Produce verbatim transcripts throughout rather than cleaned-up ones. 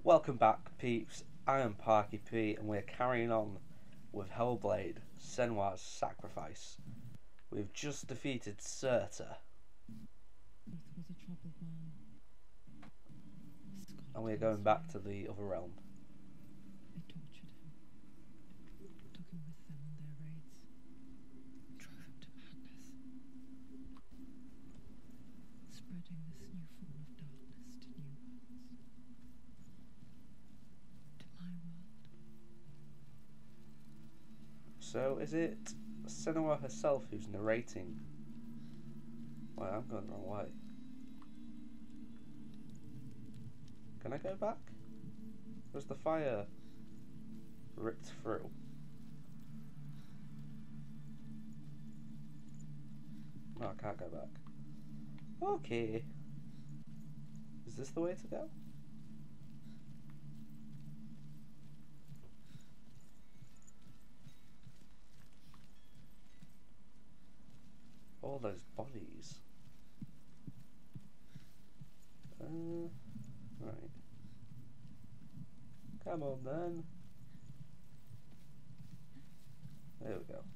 Welcome back, peeps. I am Parky P, and we're carrying on with Hellblade: Senua's Sacrifice. We've just defeated Surta, Was a troubled man. and we're going back to the other realm. They tortured him, took him with them on their raids, drove him to madness, spreading this new form of darkness to new worlds. To my world. So, is it Senua herself who's narrating? Well, I'm going the wrong way. Can I go back? Was the fire ripped through? No, I can't go back. Okay. Is this the way to go? All those bodies. Uh, right. Come on then. There we go.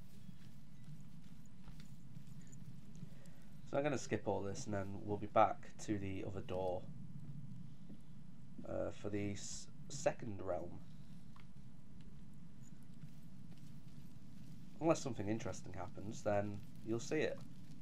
So I'm going to skip all this and then we'll be back to the other door uh, for the s second realm. Unless something interesting happens, then you'll see it.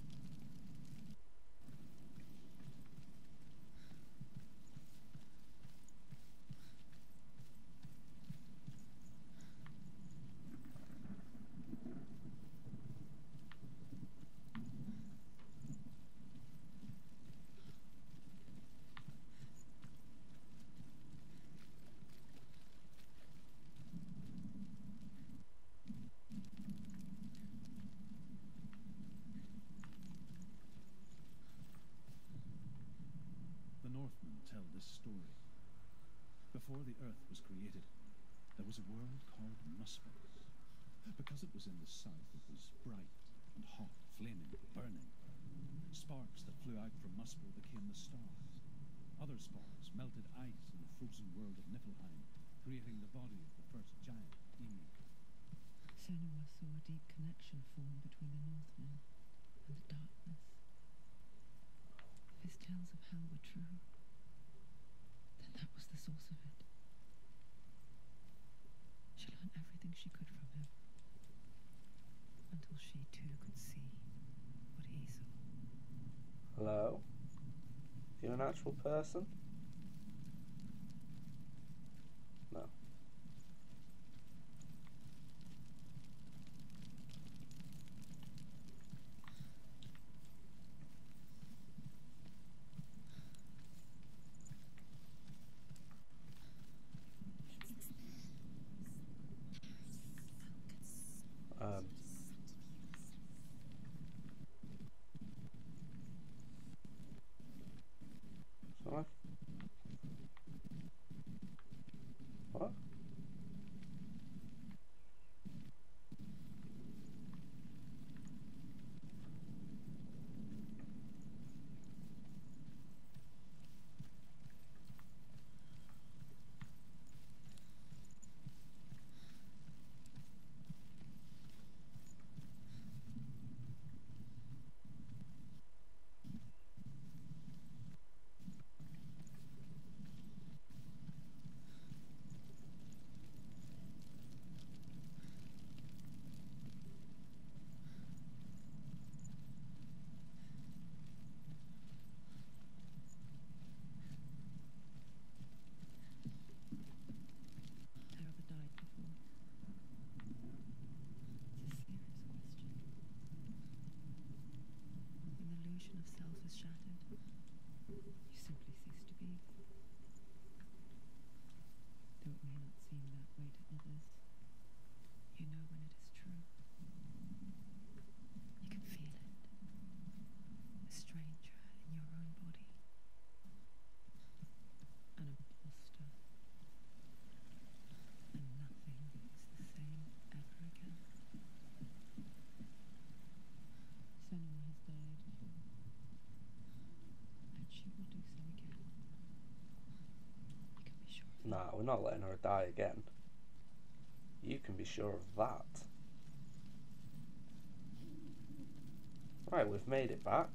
The Northmen tell this story. Before the Earth was created, there was a world called Muspel's. Because it was in the south, it was bright and hot, flaming, burning. Sparks that flew out from Muspel became the stars. Other sparks melted ice in the frozen world of Niflheim, creating the body of the first giant, Ymir. Senua saw a deep connection form between the Northmen and the darkness. If his tales of hell were true, then that was the source of it. She learned everything she could from him, until she too could see what he saw. Hello? Are you an actual person? No. Um. So I... What? Have you ever died before? It's a serious question. When the illusion of self is shattered, you simply cease to be. Though it may not seem that way to others, you know when it is true. You can feel it. A stranger in your own body. An imposter. And nothing is the same ever again. Senua has died. Nah, we're not letting her die again. You can be sure of that. Right, we've made it back.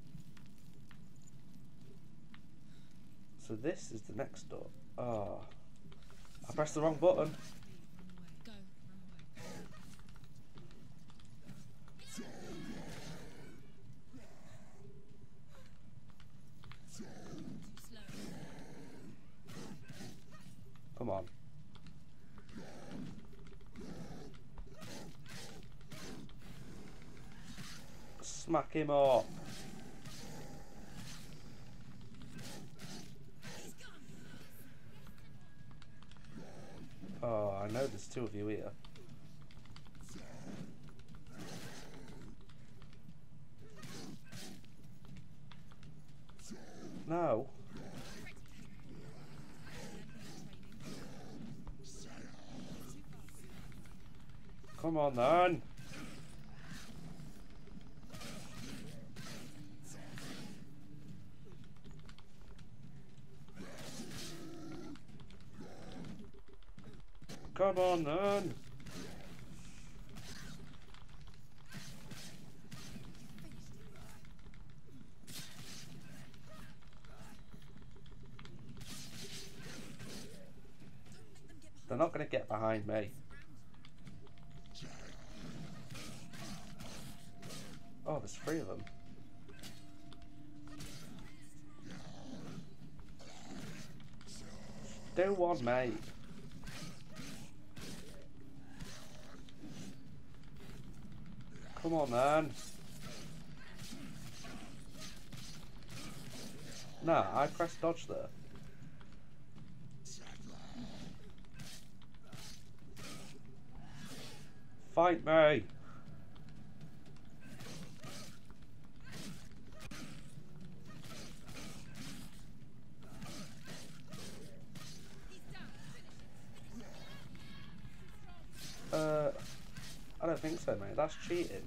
So this is the next door. Oh, I pressed the wrong button. Go, run away. Slow. Come on. Smack him up. Oh, I know there's two of you here. No. Come on then. Come on then. They're not going to get behind me. Oh, there's three of them. Do one, mate. Come on, man. Nah, I pressed dodge there. Fight me. Uh, I don't think so, mate. That's cheating.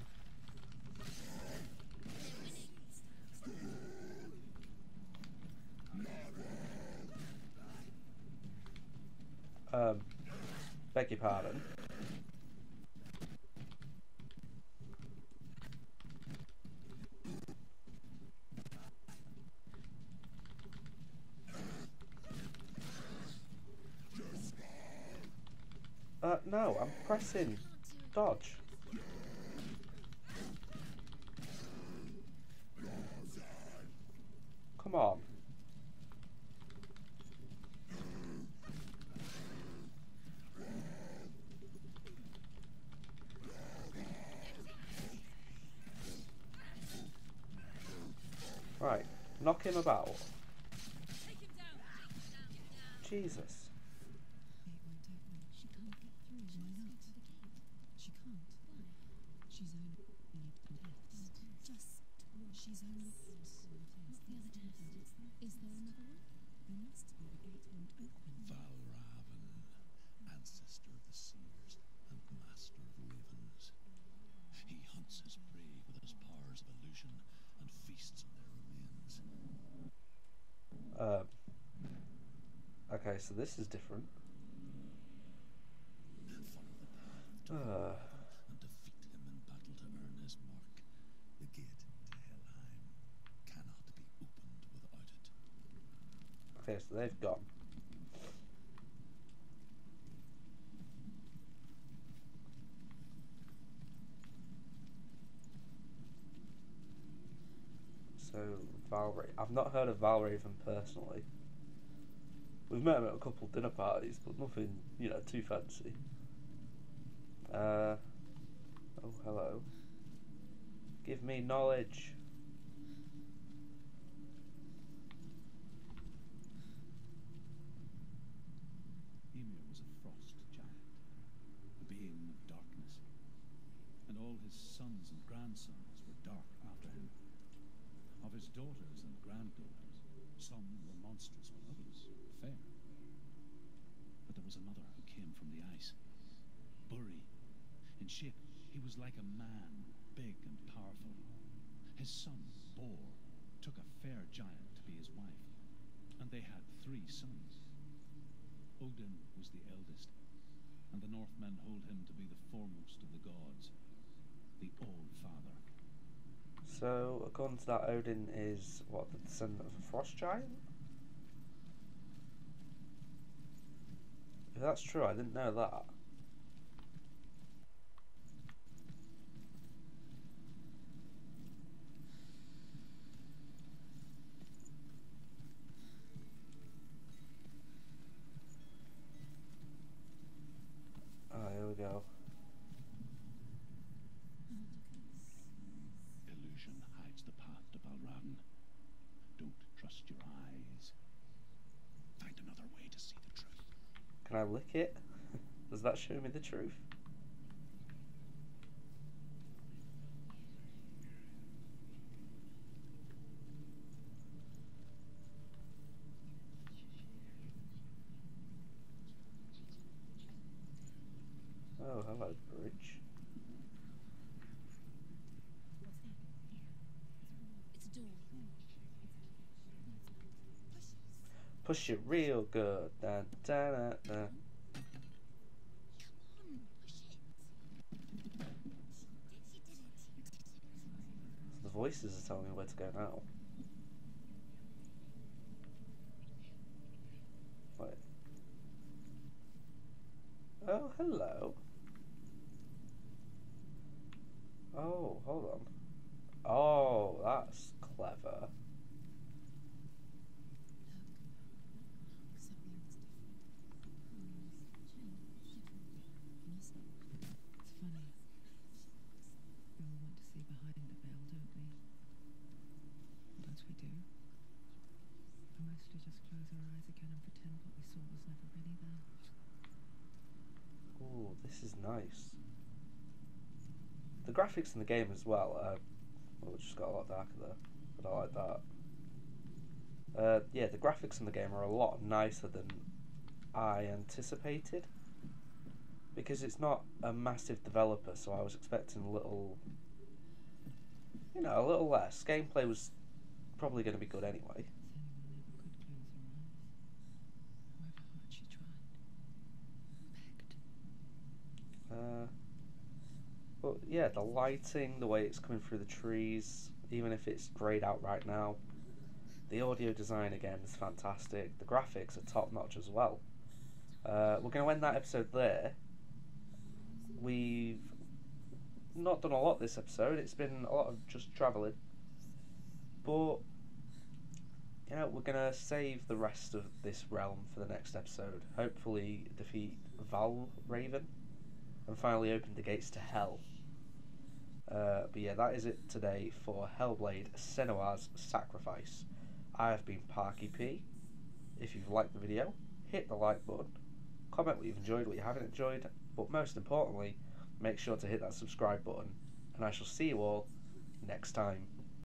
Um, beg your pardon. Uh, no, I'm pressing dodge. Come on. Right, knock him about. Jesus. It won't open. She can't get through. Why not? She can't. She's only test. Just she's only what's the other test? Is there another one? There must be. The gate won't open. Valravan, ancestor of the seers and master of ravens. He hunts his prey with his powers of illusion and feasts on their remains. Um. Okay, so this is different. Follow the path to Uh. and defeat him in battle to earn his mark. The gate to Helheim cannot be opened without it. Okay, so they've gone. So, Valra- I've not heard of Valraven personally. We've met him at a couple of dinner parties, but nothing, you know, too fancy. Uh, oh, hello. Give me knowledge. Ymir was a frost giant, a being of darkness, and all his sons and grandsons were dark after him. Of his daughters and granddaughters, some were monstrous while others fair. But there was another who came from the ice. Buri. In shape, he was like a man, big and powerful. His son, Bor, took a fair giant to be his wife, and they had three sons. Odin was the eldest, and the Northmen hold him to be the foremost of the gods, the All-Father. So, according to that, Odin is, what, the descendant of a frost giant? If that's true, I didn't know that. Oh, here we go. Illusion hides the path to Valraden. Don't trust your eyes. Find another way to see the truth. Can I lick it? Does that show me the truth? Oh, hello, bridge. It's a door. Push. Push it real good. Dun, dun, dun, dun. Come on, push it. She did, she did it. The voices are telling me where to go now. Wait. Oh, hello. Oh, hold on. Oh, that's clever. Something that's different. It's funny. We all want to see behind the veil, don't we? Don't we do? We mostly just close our eyes again and pretend what we saw was never really there. Ooh, this is nice. The graphics in the game as well, uh, well, it just got a lot darker there, but I like that. Uh, yeah, the graphics in the game are a lot nicer than I anticipated, because it's not a massive developer, so I was expecting a little, you know, a little less. Gameplay was probably going to be good anyway. If anyone ever could close her eyes, however hard she tried, begged. Uh, but yeah, the lighting, the way it's coming through the trees, even if it's greyed out right now, the audio design again is fantastic. The graphics are top notch as well. Uh, we're going to end that episode there. We've not done a lot this episode. It's been a lot of just travelling, but you know, we're going to save the rest of this realm for the next episode. Hopefully defeat Valraven and finally open the gates to hell. Uh, but yeah, that is it today for Hellblade: Senua's Sacrifice. I have been Parky P. If you've liked the video, hit the like button, comment what you've enjoyed, what you haven't enjoyed, but most importantly, make sure to hit that subscribe button, and I shall see you all next time.